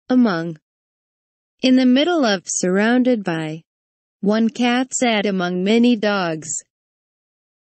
among, in the middle of, surrounded by. One cat sat among many dogs.